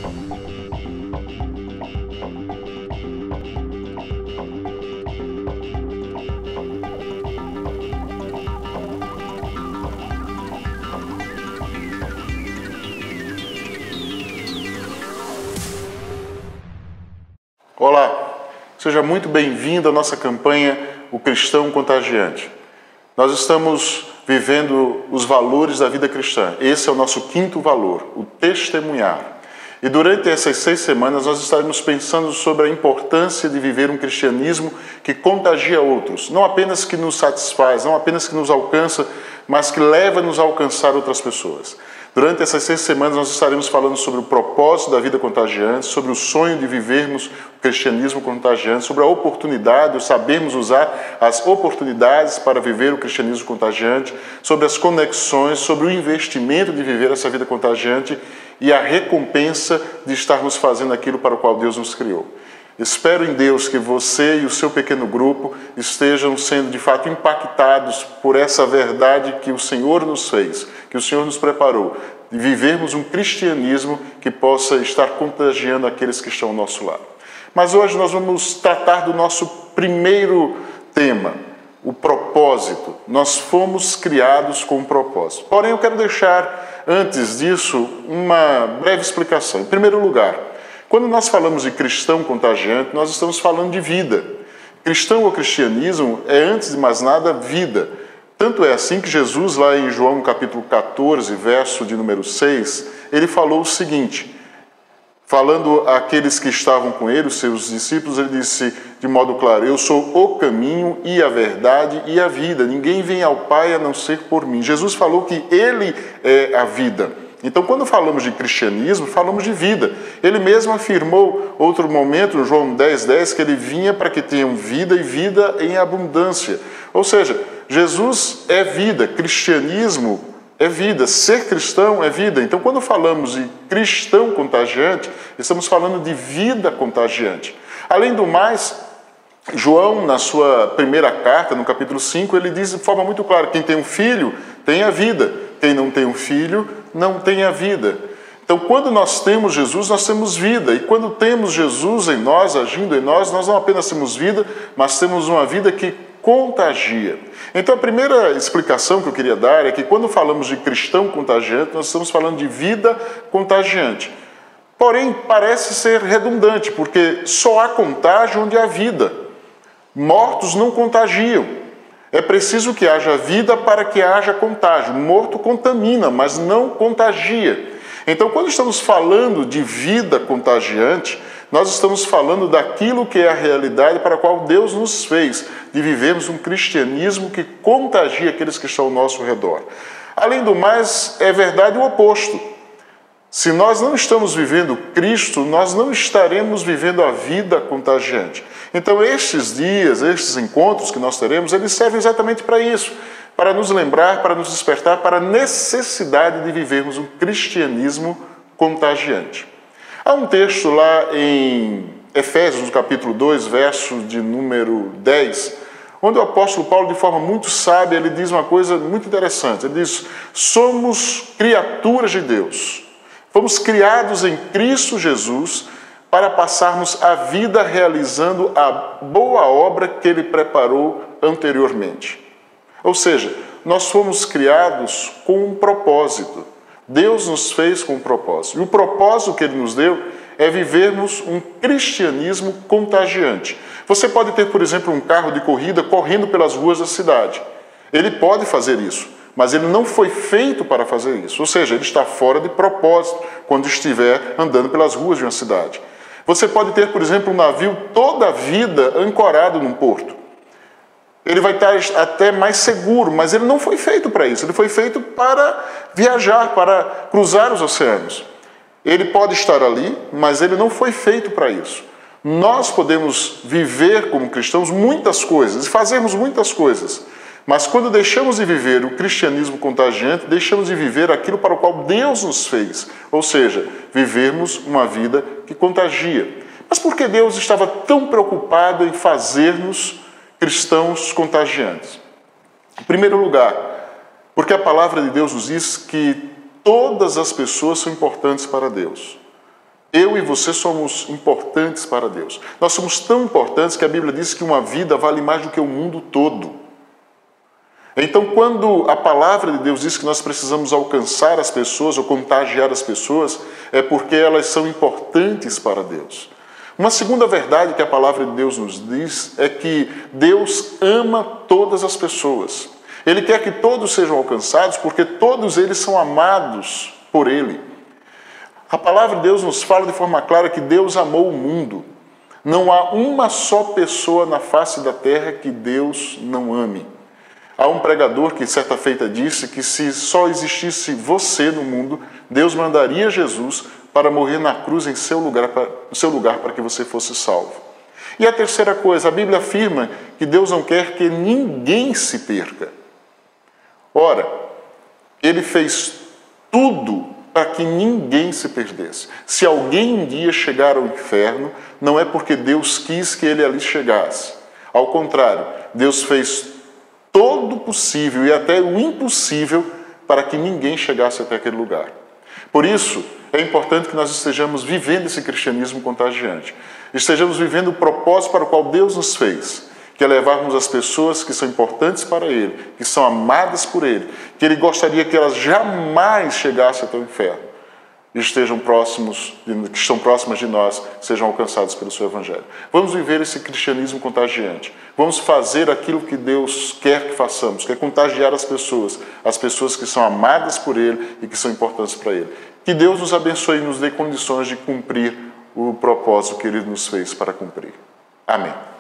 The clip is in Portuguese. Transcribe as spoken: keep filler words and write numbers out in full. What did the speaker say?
Olá, seja muito bem-vindo à nossa campanha O Cristão Contagiante. Nós estamos vivendo os valores da vida cristã. Esse é o nosso quinto valor, o testemunhar. E durante essas seis semanas nós estaremos pensando sobre a importância de viver um cristianismo que contagia outros. Não apenas que nos satisfaz, não apenas que nos alcança, mas que leva-nos a alcançar outras pessoas. Durante essas seis semanas nós estaremos falando sobre o propósito da vida contagiante, sobre o sonho de vivermos o cristianismo contagiante, sobre a oportunidade, o sabermos usar as oportunidades para viver o cristianismo contagiante, sobre as conexões, sobre o investimento de viver essa vida contagiante e a recompensa de estarmos fazendo aquilo para o qual Deus nos criou. Espero em Deus que você e o seu pequeno grupo estejam sendo de fato impactados por essa verdade que o Senhor nos fez, que o Senhor nos preparou, de vivermos um cristianismo que possa estar contagiando aqueles que estão ao nosso lado. Mas hoje nós vamos tratar do nosso primeiro tema, o propósito. Nós fomos criados com um propósito. Porém, eu quero deixar, antes disso, uma breve explicação. Em primeiro lugar, quando nós falamos de cristão contagiante, nós estamos falando de vida. Cristão ou cristianismo é, antes de mais nada, vida. Tanto é assim que Jesus, lá em João capítulo quatorze, verso de número seis, ele falou o seguinte, falando àqueles que estavam com ele, os seus discípulos, ele disse de modo claro, eu sou o caminho e a verdade e a vida. Ninguém vem ao Pai a não ser por mim. Jesus falou que ele é a vida. Então, quando falamos de cristianismo, falamos de vida. Ele mesmo afirmou, outro momento, no João dez, dez, que ele vinha para que tenham vida e vida em abundância. Ou seja, Jesus é vida, cristianismo é vida, ser cristão é vida. Então, quando falamos de cristão contagiante, estamos falando de vida contagiante. Além do mais, João, na sua primeira carta, no capítulo cinco, ele diz de forma muito clara, quem tem um filho, tem a vida. Quem não tem um filho, não tem a vida. Então, quando nós temos Jesus, nós temos vida. E quando temos Jesus em nós, agindo em nós, nós não apenas temos vida, mas temos uma vida que contagia. Então, a primeira explicação que eu queria dar é que quando falamos de cristão contagiante, nós estamos falando de vida contagiante. Porém, parece ser redundante, porque só há contágio onde há vida. Mortos não contagiam. É preciso que haja vida para que haja contágio. Morto contamina, mas não contagia. Então, quando estamos falando de vida contagiante, nós estamos falando daquilo que é a realidade para a qual Deus nos fez, de vivermos um cristianismo que contagia aqueles que estão ao nosso redor. Além do mais, é verdade o oposto. Se nós não estamos vivendo Cristo, nós não estaremos vivendo a vida contagiante. Então, estes dias, estes encontros que nós teremos, eles servem exatamente para isso, para nos lembrar, para nos despertar para a necessidade de vivermos um cristianismo contagiante. Há um texto lá em Efésios, no capítulo dois, verso de número dez, onde o apóstolo Paulo, de forma muito sábia, ele diz uma coisa muito interessante. Ele diz, somos criaturas de Deus. Fomos criados em Cristo Jesus para passarmos a vida realizando a boa obra que Ele preparou anteriormente. Ou seja, nós fomos criados com um propósito. Deus nos fez com um propósito. E o propósito que Ele nos deu é vivermos um cristianismo contagiante. Você pode ter, por exemplo, um carro de corrida correndo pelas ruas da cidade. Ele pode fazer isso. Mas ele não foi feito para fazer isso. Ou seja, ele está fora de propósito quando estiver andando pelas ruas de uma cidade. Você pode ter, por exemplo, um navio toda a vida ancorado num porto. Ele vai estar até mais seguro, mas ele não foi feito para isso. Ele foi feito para viajar, para cruzar os oceanos. Ele pode estar ali, mas ele não foi feito para isso. Nós podemos viver como cristãos muitas coisas, e fazermos muitas coisas. Mas quando deixamos de viver o cristianismo contagiante, deixamos de viver aquilo para o qual Deus nos fez. Ou seja, vivermos uma vida que contagia. Mas por que Deus estava tão preocupado em fazer-nos cristãos contagiantes? Em primeiro lugar, porque a palavra de Deus nos diz que todas as pessoas são importantes para Deus. Eu e você somos importantes para Deus. Nós somos tão importantes que a Bíblia diz que uma vida vale mais do que o mundo todo. Então, quando a palavra de Deus diz que nós precisamos alcançar as pessoas ou contagiar as pessoas, é porque elas são importantes para Deus. Uma segunda verdade que a palavra de Deus nos diz é que Deus ama todas as pessoas. Ele quer que todos sejam alcançados porque todos eles são amados por Ele. A palavra de Deus nos fala de forma clara que Deus amou o mundo. Não há uma só pessoa na face da terra que Deus não ame. Há um pregador que certa feita disse que se só existisse você no mundo, Deus mandaria Jesus para morrer na cruz em seu lugar, para, no seu lugar para que você fosse salvo. E a terceira coisa, a Bíblia afirma que Deus não quer que ninguém se perca. Ora, Ele fez tudo para que ninguém se perdesse. Se alguém um dia chegar ao inferno, não é porque Deus quis que ele ali chegasse. Ao contrário, Deus fez todo o possível e até o impossível para que ninguém chegasse até aquele lugar. Por isso, é importante que nós estejamos vivendo esse cristianismo contagiante. Estejamos vivendo o propósito para o qual Deus nos fez, que é levarmos as pessoas que são importantes para Ele, que são amadas por Ele, que Ele gostaria que elas jamais chegassem até o inferno e estejam próximos, que estão próximas de nós, sejam alcançados pelo Seu Evangelho. Vamos viver esse cristianismo contagiante. Vamos fazer aquilo que Deus quer que façamos, que é contagiar as pessoas, as pessoas que são amadas por Ele e que são importantes para Ele. Que Deus nos abençoe e nos dê condições de cumprir o propósito que Ele nos fez para cumprir. Amém.